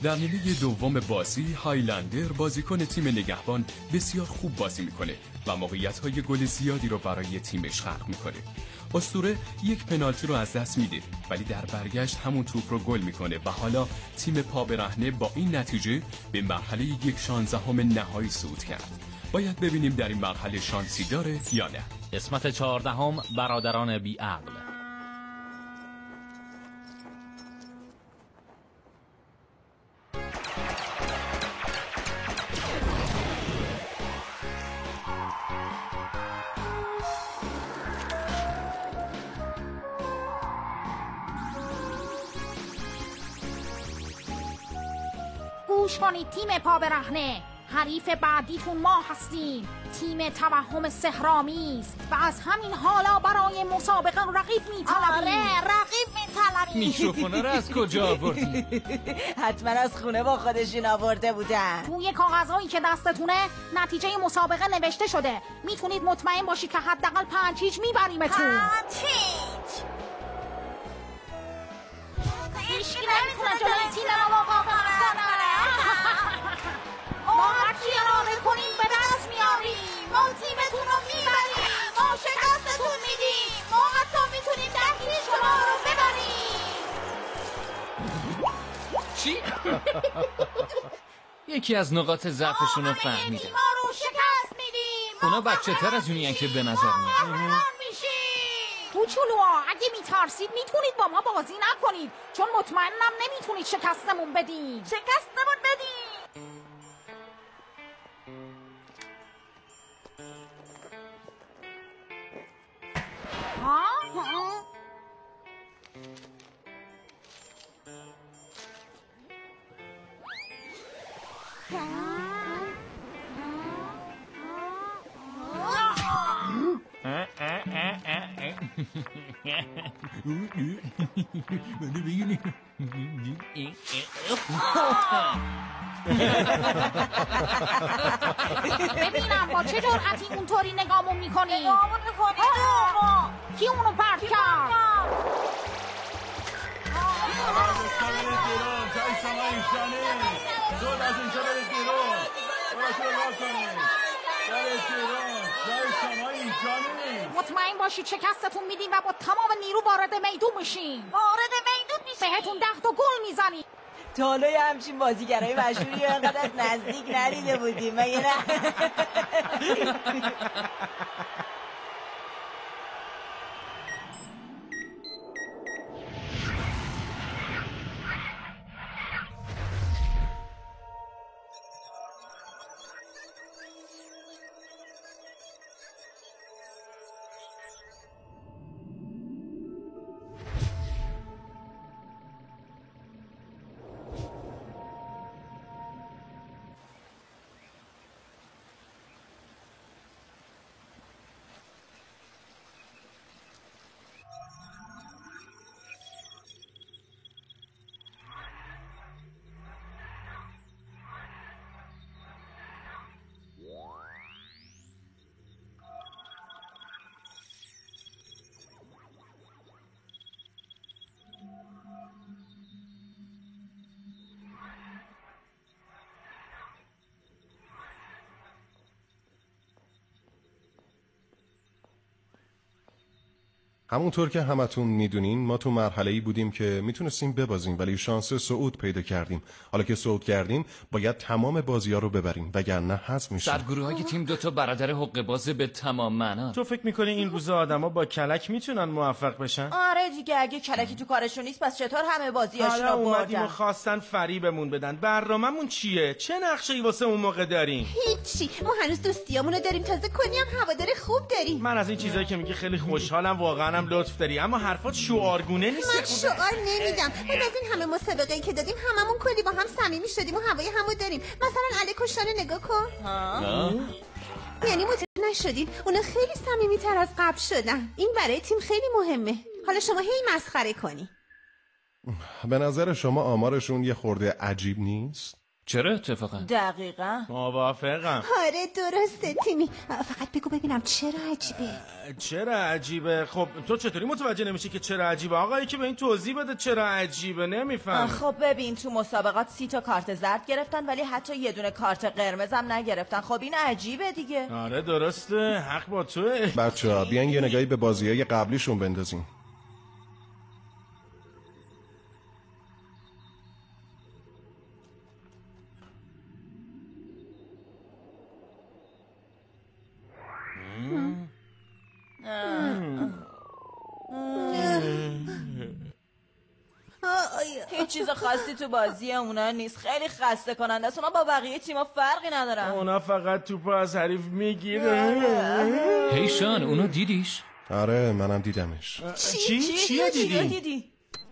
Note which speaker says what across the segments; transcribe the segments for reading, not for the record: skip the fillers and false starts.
Speaker 1: در نیمه دوم بازی هایلندر بازیکن تیم نگهبان بسیار خوب بازی میکنه و موقعیت‌های گل زیادی رو برای تیمش خلق میکنه. اسطوره یک پنالتی رو از دست میده ولی در برگشت همون توپ رو گل میکنه و حالا تیم پا برهنه با این نتیجه به مرحله 1/16 نهایی صعود کرد. باید ببینیم در این مرحله شانسی داره یا نه.
Speaker 2: قسمت 14 برادران بی‌عقل.
Speaker 3: گوش کنید تیم پا برهنه، حریف بعدیتون ما هستیم، تیم توهم سحرآمیز و از همین حالا برای مسابقه رقیب می‌طلبیم.
Speaker 4: آره رقیب می‌طلبیم.
Speaker 2: میکروفونا رو از کجا آوردی؟
Speaker 4: حتما از خونه با خودشون آورده بودن.
Speaker 3: توی کاغذهایی که دستتونه نتیجه مسابقه نوشته شده. میتونید مطمئن باشید که حداقل 5 هیچ میبریمتون.
Speaker 4: 5 هیچ.
Speaker 3: هیچکی نمیتونه جلوی تیم ما مقاومت کنه. ما هرچی اراده کنیم به دست میاریم.
Speaker 4: ما تیمتون رو میبریم. ما شکستتون میدیم. ما حتی میتونیم 10 هیچ شما رو ببریم.
Speaker 2: چی؟ یکی از نقاط ضعفشون رو فهمیدم.
Speaker 4: ما رو شکست میدیم.
Speaker 2: اونا بچه تر از اونی که به نظر میاد.
Speaker 3: کوچولوها اگه میترسید میتونید با ما بازی نکنید، چون مطمئنم نمیتونید شکستمون بدید.
Speaker 4: شکستمون بدید.
Speaker 3: ها؟ ببینم با چه جرأتی اونطوری نگامون میکنی؟ کی اونو پرت کرد؟ مطمئن باشید شکستتون میدیم و با تمام نیرو وارد میدون میشیم. بهتون 10 تا گل میزنیم.
Speaker 4: تا حالا یه همچین بازیگرای مشهوری انقدر از نزدیک ندیده بودیم مگه نه؟
Speaker 5: همونطور که همتون میدونین ما تو مرحله‌ای بودیم که میتونستیم ببازیم ولی شانس صعود پیدا کردیم. حالا که صعود کردیم باید تمام بازی‌ها رو ببریم وگرنه حذف میشیم.
Speaker 2: سرگروه‌های تیم 2 تا برادر حقه باز به تمام معنا.
Speaker 6: تو فکر می‌کنی این روزا آدما با کلک میتونن موفق بشن؟
Speaker 4: آره دیگه اگه کلکی تو کارشون نیست پس چطور همه بازیاشون رو
Speaker 6: اومدیم و خواستن فریبمون بدن. برنامه‌مون چیه؟ چه نقشه‌ای واسه اون موقع داریم؟
Speaker 7: هیچی، ما هنوز دوستیامونو داریم، تازه کلی هم هوادار خوب داریم.
Speaker 6: من از این چیزایی که میگی خیلی خوشحالم، واقعا لطف داری، اما حرفات شعارگونه نیست.
Speaker 7: من شعار نمیدم. بعد از این همه مسابقه‌ای که دادیم هممون کلی با هم صمیمی شدیم و هوای همو داریم. مثلا علی کشان نگاه کن. یعنی متوجه نشدین اونا خیلی صمیمی‌تر از قبل شدن. این برای تیم خیلی مهمه. حالا شما هی مسخره کنی.
Speaker 5: به نظر شما آمارشون یه خورده عجیب نیست؟
Speaker 2: چرا اتفاقا؟
Speaker 8: دقیقا
Speaker 6: موافقم.
Speaker 7: آره درسته تیمی. فقط بگو ببینم چرا عجیبه.
Speaker 6: چرا عجیبه؟ خب تو چطوری متوجه نمیشی که چرا عجیبه؟ آقایی که به این توضیح بده چرا عجیبه. نمیفهم.
Speaker 8: خب ببین تو مسابقات 30 تا کارت زرد گرفتن ولی حتی یه دونه کارت قرمز هم نگرفتن. خب این عجیبه دیگه.
Speaker 6: آره درسته، حق با توه.
Speaker 5: بچه‌ها بیاین یه نگاهی به بازی‌های قبلیشون بندازیم.
Speaker 8: هیچ چیز خاصی تو بازی اونا نیست. خیلی خسته کننده است. اونا با بقیه تیما فرقی ندارن.
Speaker 6: اونا فقط توپو از حریف میگیره.
Speaker 2: هی شان اونو دیدیش؟
Speaker 5: آره منم دیدمش.
Speaker 6: چی دیدی؟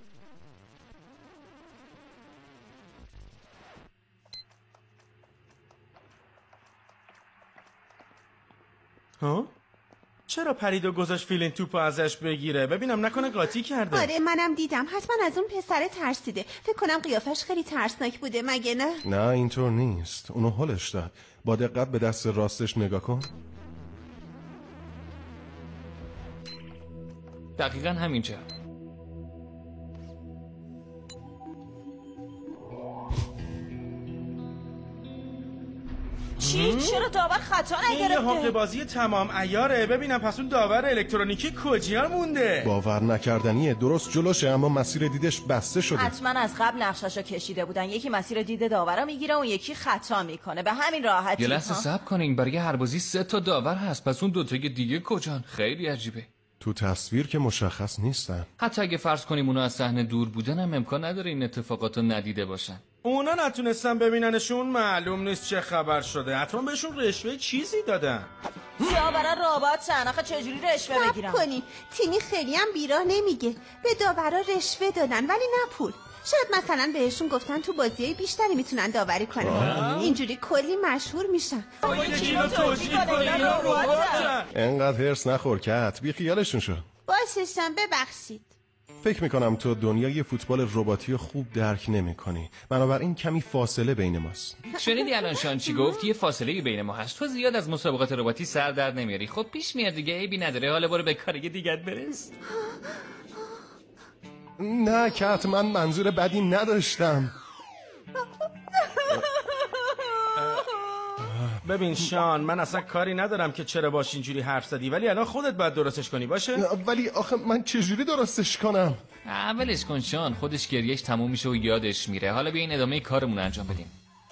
Speaker 6: ها؟ چرا پرید و گذاشت فیلین توپو ازش بگیره؟ ببینم نکنه قاطی کرده.
Speaker 7: آره منم دیدم. حتما از اون پسر ترسیده. فکر کنم قیافش خیلی ترسناک بوده مگه نه؟
Speaker 5: نه اینطور نیست. اونو هلش داد. با دقت به دست راستش نگاه کن.
Speaker 2: دقیقا همینجا.
Speaker 8: چرا داور خطا نگرفته؟
Speaker 6: این حق بازی تمام عیاره. ببینم پس اون داور الکترونیکی کجا مونده؟
Speaker 5: باور نکردنیه. درست جلوشه اما مسیر دیدش بسته شده.
Speaker 8: حتما از قبل نقششو کشیده بودن. یکی مسیر دید داورا میگیره و یکی خطا میکنه. به همین راحتی.
Speaker 2: یه لحظه صبر کنین. برای هر بازی 3 تا داور هست. پس اون 2 تا دیگه کجان؟ خیلی عجیبه.
Speaker 5: تو تصویر که مشخص نیستن.
Speaker 2: حتی اگه فرض کنیم اونا از صحنه دور بودن هم امکان نداره این اتفاقاتو ندیده باشن.
Speaker 6: اونا نتونستن ببیننشون. معلوم نیست چه خبر شده. حتما بهشون رشوه چیزی دادن.
Speaker 8: داورا رابطن. آخه چجوری رشوه بگیرن؟
Speaker 7: کنی تیمی خیلی هم بیراه نمیگه. به داورا رشوه دادن ولی نه پول. شاید مثلا بهشون گفتن تو بازیای بیشتری میتونن داوری کنن. اینجوری کلی مشهور میشن.
Speaker 5: انقدر هرس نخور کت. بی خیالشون شو.
Speaker 7: باششم ببخشید.
Speaker 5: فکر میکنم تو دنیای فوتبال رباتی خوب درک نمیکنی. بنابراین کمی فاصله بین ماست.
Speaker 2: شنیدی الان شان چی گفت؟ یه فاصله بین ما هست. تو زیاد از مسابقات رباتی سر در نمیاری. خب پیش میاد دیگه. عیبی نداره. حالا برو به کار دیگه برس.
Speaker 5: نه کت من منظور بدی نداشتم.
Speaker 6: ببین شان من اصلا کاری ندارم که چرا باش اینجوری حرف زدی ولی الان خودت باید درستش کنی باشه؟
Speaker 5: ولی آخه من چجوری درستش کنم؟
Speaker 2: اولش کن شان. خودش گریهش تموم میشه و یادش میره. حالا بیاین ادامه کارمون انجام بدیم.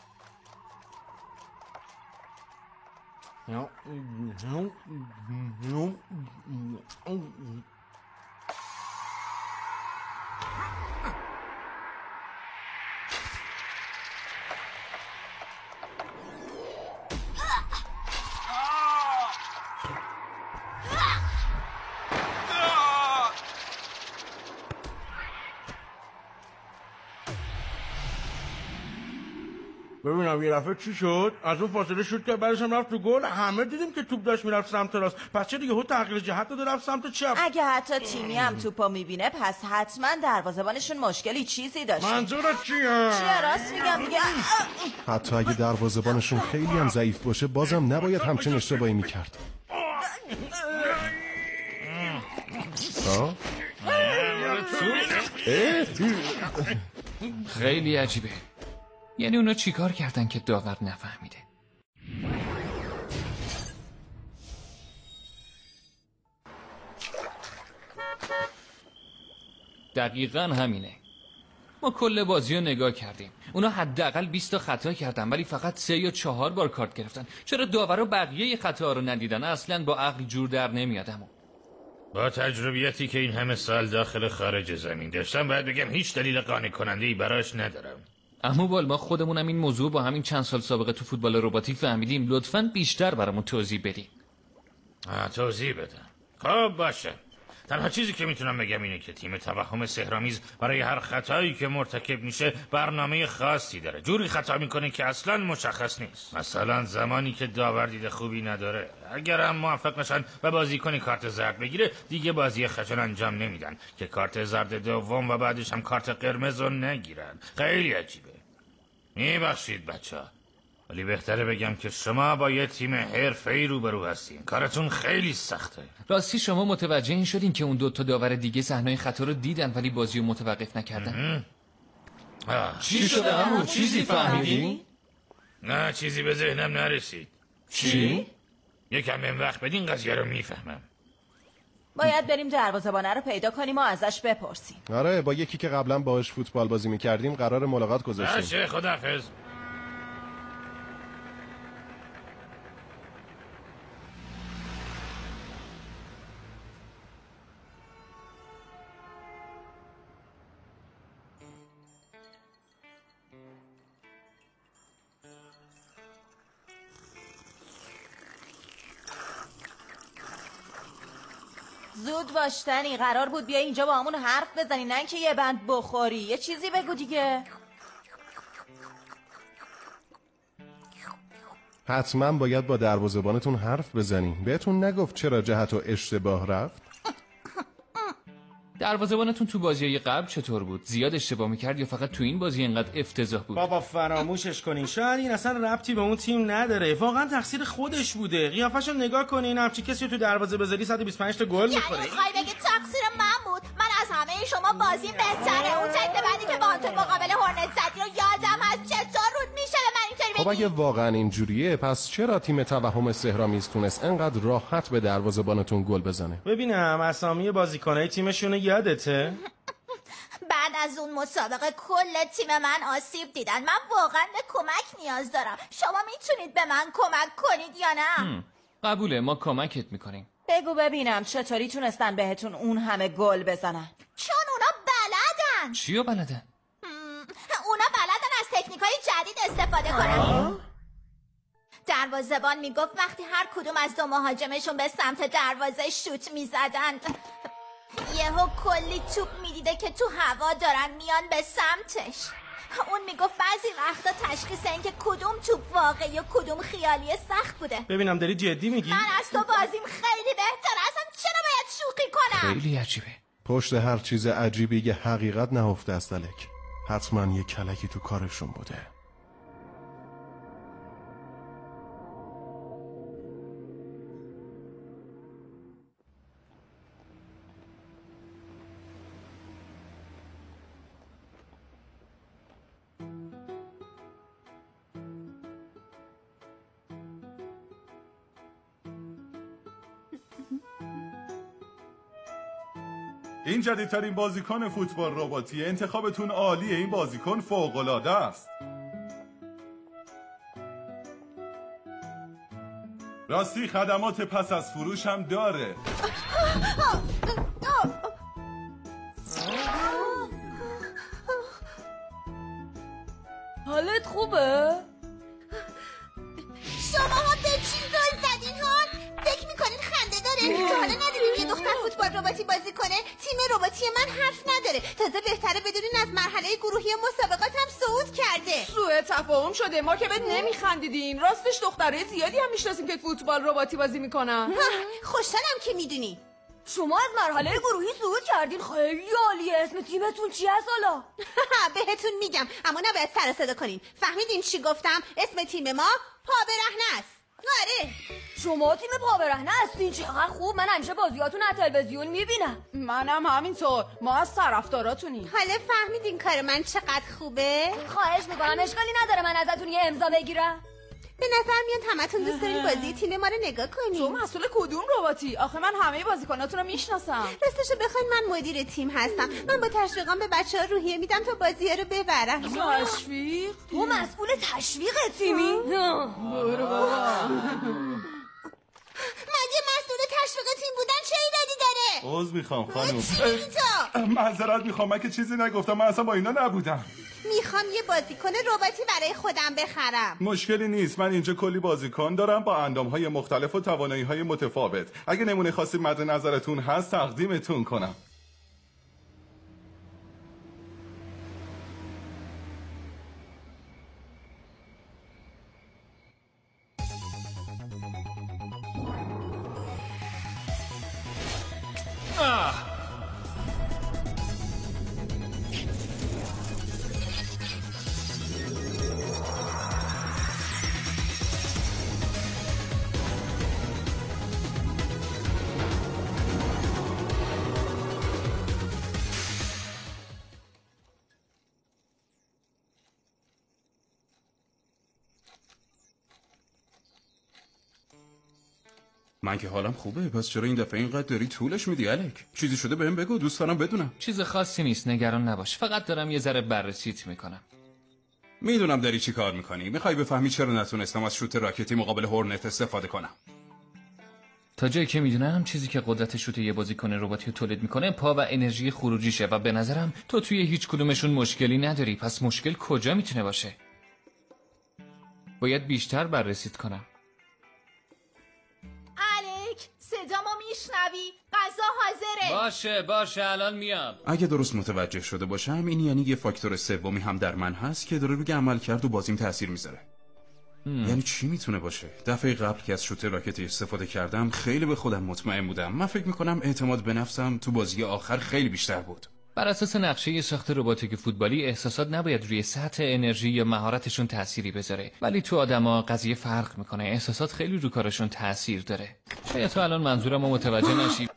Speaker 6: ببینم یه دفعه چی شد؟ از اون فاصله شد که بعدش هم رفت تو گل. همه دیدیم که توپ داشت میرفت سمت راست. پس چه دیگه تغییر جهت داد رفت سمت چپ.
Speaker 8: اگه حتی تیمی هم توپو میبینه پس حتما دروازه‌بانشون مشکلی چیزی داشت.
Speaker 6: منظورت چیه؟
Speaker 8: راست میگم دیگه.
Speaker 5: حتی اگه دروازه‌بانشون خیلی هم ضعیف باشه بازم نباید همچین اشتباهی میکرد.
Speaker 2: خیلی عجیبه. یعنی اونا چیکار کردن که داور نفهمیده؟ دقیقاً همینه. ما کل بازی رو نگاه کردیم. اونا حداقل 20 تا خطا کردن ولی فقط 3 یا 4 بار کارت گرفتن. چرا داورا بقیه خطاها رو ندیدن؟ اصلاً با عقل جور در نمیاد. اما
Speaker 9: با تجربیاتی که این همه سال داخل خارج زمین داشتم باید بگم هیچ دلیل قانع کننده‌ای براش ندارم.
Speaker 2: اما ما خودمونم این موضوع با همین چند سال سابقه تو فوتبال رباتی فهمیدیم. لطفاً بیشتر برامون توضیح بدین.
Speaker 9: توضیح بدم. خب باشه. تنها چیزی که میتونم بگم اینه که تیم توهم سحرآمیز برای هر خطایی که مرتکب میشه برنامه خاصی داره. جوری خطا میکنه که اصلا مشخص نیست. مثلا زمانی که داور دید خوبی نداره. اگر هم موفق نشن و بازیکنی کارت زرد بگیره دیگه بازی خشن انجام نمیدن که کارت زرد دوم و بعدش هم کارت قرمز رو نگیرن. خیلی عجیبه. میبخشید بچه‌ها، ولی بهتره بگم که شما با یه تیم حرفه‌ای روبرو هستین. کارتون خیلی سخته.
Speaker 2: راستی شما متوجه این شدین که اون 2 تا داور دیگه صحنه خطا رو دیدن ولی بازی رو متوقف نکردن؟
Speaker 1: چی شده عمو؟ چیزی فهمیدی؟
Speaker 9: نه چیزی به ذهنم نرسید.
Speaker 2: چی؟
Speaker 9: یکم بهم وقت بدین قضیه رو میفهمم.
Speaker 8: باید بریم دروازه‌بانه رو پیدا کنیم و ازش بپرسیم.
Speaker 5: آره، با یکی که قبلا باهاش فوتبال بازی میکردیم قرار ملاقات گذاشتیم.
Speaker 9: باشه، خداحافظ.
Speaker 8: زود باشتنی، قرار بود بیا اینجا با همون حرف بزنی، نه اینکه یه بند بخوری. یه چیزی بگو دیگه.
Speaker 5: حتما باید با دروازه‌بانتون حرف بزنیم. بهتون نگفت چرا جهت و اشتباه رفت؟
Speaker 2: دروازه‌بانتون تو بازی‌های قبل چطور بود؟ زیاد اشتباه می‌کرد یا فقط تو این بازی اینقدر افتضاح بود؟
Speaker 6: بابا فراموشش کنین، شاید این اصلا ربطی به اون تیم نداره. واقعا تقصیر خودش بوده. قیافه‌شو نگاه کنین، همچی کسی رو تو دروازه بذاری 125 تا گل می‌خوره.
Speaker 4: یعنی می‌خوای بگی تقصیر من بود؟ من از همه شما بازیم بهتره. اون تک بعدی که با تو مقابل هورنت زدی رو یادم هست. چطور رود میشه به من اینطوری بگی؟
Speaker 5: خب اگه واقعا اینجوریه پس چرا تیم توهم سهرامیز تونست انقدر راحت به دروازه‌بانتون گل بزنه؟
Speaker 6: ببینم اسامی بازیکنای تیمشون یادته؟
Speaker 4: بعد از اون مسابقه کل تیم من آسیب دیدن. من واقعا به کمک نیاز دارم. شما میتونید به من کمک کنید یا نه؟
Speaker 2: قبوله، ما کمکت میکنیم.
Speaker 8: بگو ببینم چطوری تونستن بهتون اون همه گل بزنن؟
Speaker 4: چون اونا بلدن.
Speaker 2: چیو بلدن؟
Speaker 4: اونا بلدن از تکنیکای جدید استفاده کنن. دروازه‌بان میگفت وقتی هر کدوم از 2 مهاجمشون به سمت دروازه شوت میزدن، یهو کلی توپ میدیده که تو هوا دارن میان به سمتش. اون میگفت بعضی وقتا تشخیص این که کدوم توپ واقعی و کدوم خیالی سخت بوده.
Speaker 6: ببینم داری جدی میگی؟
Speaker 4: من از تو بازیم خیلی بهتره. اصلا چرا باید شوخی کنم؟
Speaker 2: خیلی عجیبه.
Speaker 5: پشت هر چیز عجیبی یه حقیقت نهفته است الک. حتما یه کلکی تو کارشون بوده.
Speaker 10: این جدیدترین بازیکن فوتبال رباتیه. انتخابتون عالیه. این بازیکن فوق‌العاده است. راستی خدمات پس از فروش هم داره.
Speaker 8: حالت خوبه؟
Speaker 7: شماها به چی زل زدین ها؟ فکر میکنین خنده داره؟ تا حالا ندیدین یه دختر فوتبال رباتی بازی کنه؟ تیم رباتی من حرف نداره. تازه بهتره بدونین از مرحله گروهی مسابقات هم صعود کرده.
Speaker 11: سوء تفاهم شده. ما که بهت نمیخندیدیم. راستش دخترای زیادی هم میشناسیم که فوتبال رباتی بازی میکنن.
Speaker 7: خوشحالم که میدونی.
Speaker 8: شما از مرحله گروهی صعود کردین. خیلی عالیه. اسم تیمتون چی هست حالا؟
Speaker 7: بهتون میگم، اما نباید سر صدا کنین. فهمیدین چی گفتم؟ اسم تیم ما پا برهنه است. آره.
Speaker 8: شما تیم پا برهنه هستین؟ چقدر خوب. من همیشه بازیاتون از تلویزیون میبینم.
Speaker 11: منم همینطور. ما از طرفداراتونیم.
Speaker 7: حالا فهمیدین کار من چقدر خوبه؟
Speaker 8: خواهش میکنم اشکالی نداره من ازتون یه امضا بگیرم.
Speaker 7: به نظر میاد همتون دوست دارین بازی تیم ما رو نگاه کنین.
Speaker 11: تو مسئول کدوم رباتی؟ آخه من همه بازیکناتون رو میشناسم.
Speaker 7: راستشو بخواین من مدیر تیم هستم. من با تشویقام به بچه‌ها روحیه میدم تا بازی‌ها رو ببرن.
Speaker 11: تشویق؟
Speaker 8: تو مسئول تشویق تیمی؟
Speaker 11: برو بابا.
Speaker 7: مگه مسئول تشویق تیم بودن چه ایرادی داره؟
Speaker 10: عذر میخوام خانم.
Speaker 7: تو
Speaker 10: معذرت میخوام، من که چیزی نگفتم. من اصلا با اینا نبودم.
Speaker 7: میخوام یه بازیکن رباتی برای خودم بخرم.
Speaker 10: مشکلی نیست. من اینجا کلی بازیکن دارم با اندام‌های مختلف و توانایی‌های متفاوت. اگه نمونه خاصی مد نظرتون هست تقدیمتون کنم.
Speaker 12: من که حالم خوبه، پس چرا این دفعه اینقدر داری طولش میدی الک؟ چیزی شده بهم بگو، دوست دارم بدونم.
Speaker 2: چیز خاصی نیست، نگران نباش. فقط دارم یه ذره بررسیت میکنم.
Speaker 12: میدونم داری چی کار میکنی. میخوای بفهمی چرا نتونستم از شوت راکتی مقابل هورنت استفاده کنم.
Speaker 2: تا جایی که میدونم چیزی که قدرت شوت یه بازیکن رباتی رو تولید میکنه پا و انرژی خروجیشه و به نظرم تو توی هیچ کدومشون مشکلی نداری. پس مشکل کجا میتونه باشه؟ باید بیشتر بررسیت کنم.
Speaker 4: الک صدامو میشنوی؟ غذا حاضره.
Speaker 2: باشه الان میام.
Speaker 12: اگه درست متوجه شده باشم این یعنی یه فاکتور سومی هم در من هست که داره روی عملکرد و بازیم تاثیر میذاره. یعنی چی میتونه باشه؟ دفعه قبل که از شوت راکتی استفاده کردم خیلی به خودم مطمئن بودم. من فکر میکنم اعتماد به نفسم تو بازی آخر خیلی بیشتر بود.
Speaker 2: بر اساس نقشه ساخت رباتیک فوتبالی احساسات نباید روی سطح انرژی یا مهارتشون تأثیری بذاره، ولی تو آدما قضیه فرق میکنه. احساسات خیلی رو کارشون تأثیر داره. شاید تو الان منظورمو متوجه نشی.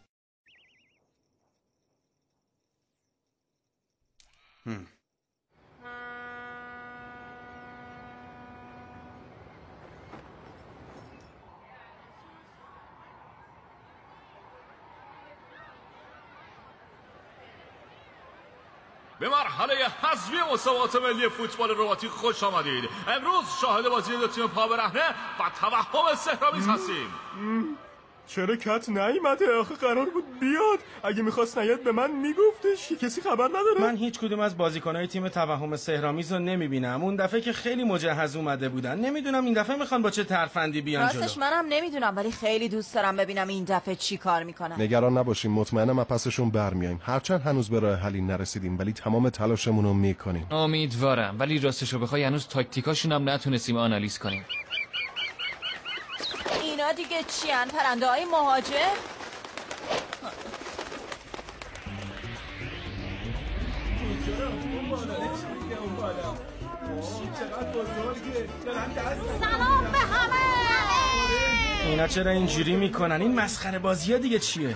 Speaker 13: به مرحله حذفی مسابقات ملی فوتبال رباتیک خوش آمدید. امروز شاهد بازی دو تیم پا برهنه و توهم سحرآمیز هستیم.
Speaker 14: چرا کت نیومده؟ آخه قرار بود بیاد. اگه میخواست نیاد به من میگفتش. کسی خبر نداره؟
Speaker 6: من هیچ کدوم از بازیکنهای تیم توهم سحرآمیز رو نمیبینم. اون دفعه که خیلی مجهز اومده بودن. نمیدونم این دفعه میخوان با چه ترفندی بیان جلو.
Speaker 8: راستش منم نمیدونم، ولی خیلی دوست دارم ببینم این دفعه چی کار میکنن.
Speaker 5: نگران نباشیم، مطمئنم ما پسشون برمیایم. هرچند هنوز به راه حلی نرسیدیم ولی تمام تلاشمون رو میکنیم.
Speaker 2: امیدوارم، ولی راستش رو بخوای هنوز تاکتیکاشون هم نتونستیم آنالیز کنیم.
Speaker 8: اینا دیگه چیان؟ پرنده های مهاجر؟
Speaker 3: سلام به همه.
Speaker 6: اینا چرا اینجوری میکنن؟ این مسخره بازی ها دیگه چیه؟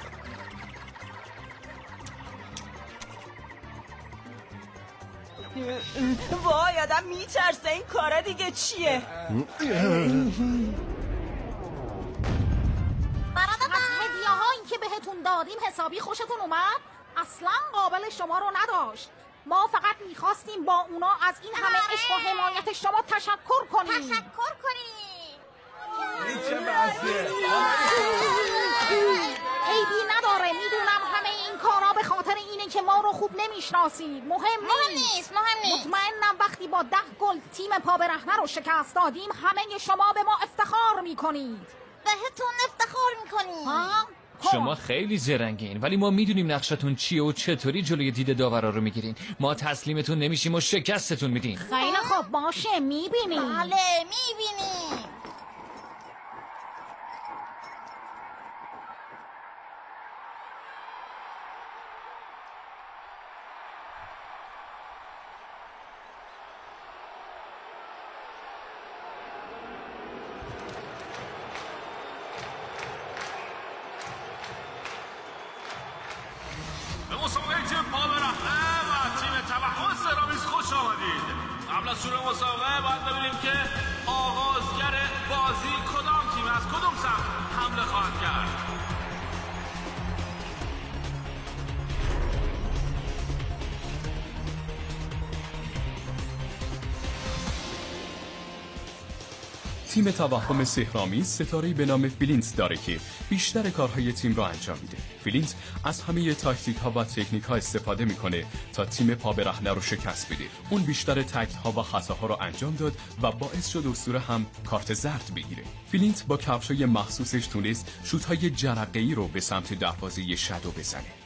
Speaker 8: وای آدم میترسه. این کارا دیگه چیه؟
Speaker 3: از هدیه‌هایی که بهتون دادیم حسابی خوشتون اومد؟ اصلا قابل شما رو نداشت. ما فقط میخواستیم با اونا از این همه عشق و حمایت شما تشکر کنیم. عیبی نداره. میدونم همه این کارا به خاطر اینه که ما رو خوب نمیشناسید. مهم نیست. مطمئنم وقتی با 10 گل تیم پا برهنه رو شکست دادیم همه شما به ما افتخار میکنید.
Speaker 4: بهتون افتخار میکنیم.
Speaker 2: شما خیلی زرنگین، ولی ما میدونیم نقشتون چیه و چطوری جلوی دید داورا رو میگیرین. ما تسلیمتون نمیشیم و شکستتون میدیم.
Speaker 3: خیلی خوب باشه، میبینیم.
Speaker 4: بله میبینیم.
Speaker 13: به مسابقه تیم پا برهنه و تیم توهم سحرآمیز خوش آمدید. قبل از شروع مسابقه باید ببینیم که آغازگر بازی کدام تیم از کدوم سمت حمله خواهد کرد.
Speaker 1: تیم توهم سحرآمیز ستاره‌ای به نام فیلینت داره که بیشتر کارهای تیم را انجام میده. فیلینت از همه تاکتیک ها و تکنیک ها استفاده میکنه تا تیم پا برهنه رو شکست بده. اون بیشتر تکل ها و خطاها رو انجام داد و باعث شد اسطوره هم کارت زرد بگیره. فیلینت با کفشای مخصوصش تونست شوت‌های جرقه‌ای رو به سمت دروازه شادو بزنه.